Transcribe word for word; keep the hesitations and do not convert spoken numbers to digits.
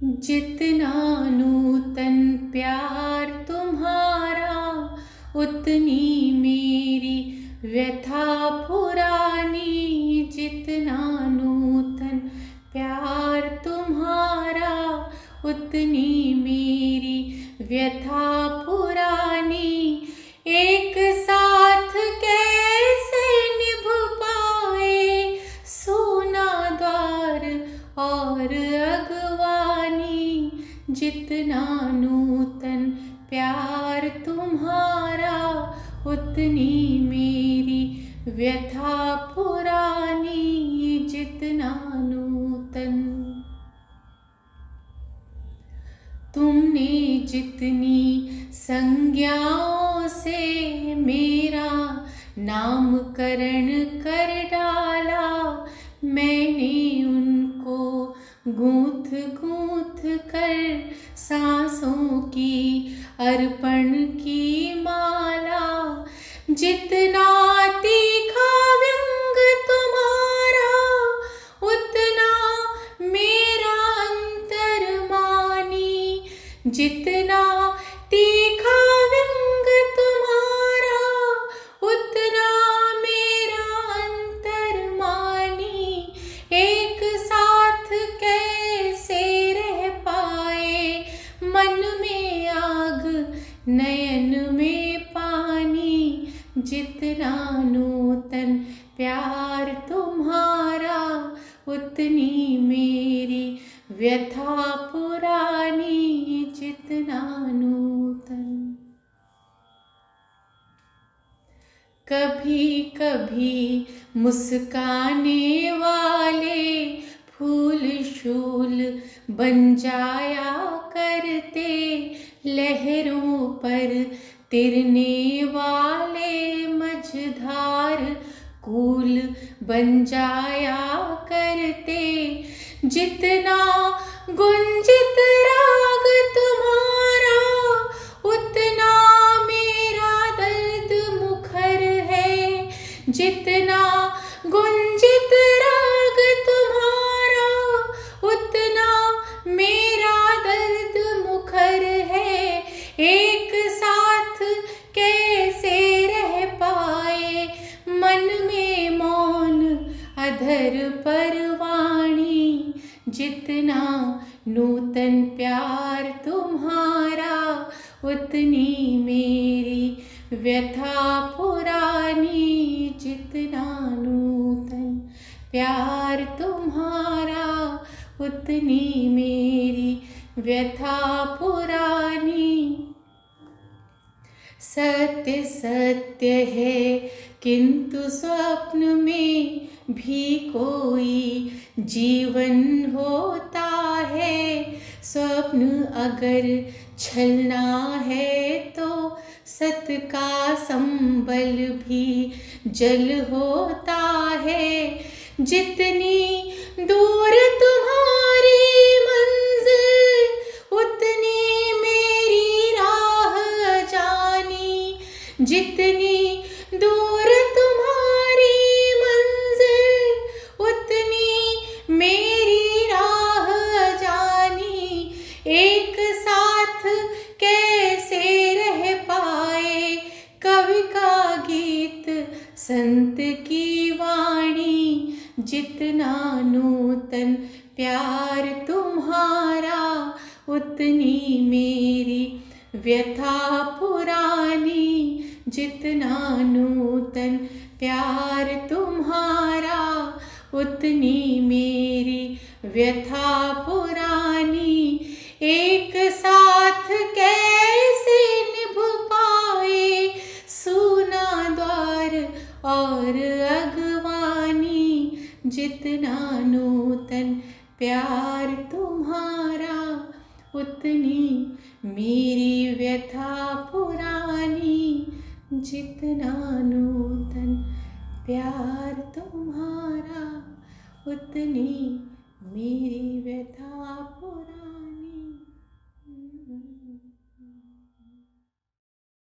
जितना नूतन प्यार तुम्हारा, उतनी मेरी व्यथा पुरानी। जितना नूतन प्यार तुम्हारा, उतनी मेरी व्यथा पुरानी। एक साथ कैसे निभ पाए सोना द्वार और अगवानी। जितना नूतन प्यार तुम्हारा, उतनी मेरी व्यथा पुरानी। जितना नूतन तुमने जितनी संज्ञाओं से मेरा नामकरण कर डाला, मैंने उनको गूंथ गूंथ कर सांसों की अर्पण की माला। जितना तीखा व्यंग तुम्हारा, उतना मेरा अंतर मानी। जितना तीखा व्यंग तुम्हारा, उतना मेरा अंतर मानी। एक साथ कैसे रह पाए मन में आग नयन में पानी। जितना नूतन प्यार तुम्हारा, उतनी मेरी व्यथा पुरानी। जितना नूतन कभी कभी मुस्काने वाले फूल शूल बन जाया करते, लहरों पर तिरने वाले मझधार कूल बन जाया करते। जितना गुंजित राग तुम्हारा, उतना मेरा दर्द मुखर है। जितना गुंजित राग तुम्हारा, उतना मेरा दर्द मुखर है। एक साथ कैसे रह पाए मन में मौन अधर पर वाणी। जितना नूतन प्यार तुम्हारा, उतनी मेरी व्यथा पुरानी। जितना नूतन प्यार तुम्हारा, उतनी मेरी व्यथा पुरानी। सत्य सत्य है किंतु स्वप्न में भी कोई जीवन होता है। स्वप्न अगर छलना है तो सत का संबल भी जल होता है। जितनी दूर तुम्हारी मंजिल, उतनी मेरी राह जानी। जितनी दूर तुम्हारी मंजिल, उतनी मेरी राह जानी। एक साथ कैसे रह पाए कवि का गीत संत की वाणी। जितना नूतन प्यार तुम्हारा, उतनी मेरी व्यथा पुरानी। जितना नूतन प्यार तुम्हारा, उतनी मेरी व्यथा पुरानी। एक साथ कैसे निभ पाए सूना द्वार और अगवानी। जितना नूतन प्यार तुम्हारा, उतनी मेरी व्यथा पुरानी। जितना नूतन प्यार तुम्हारा, उतनी मेरी व्यथा पुरानी।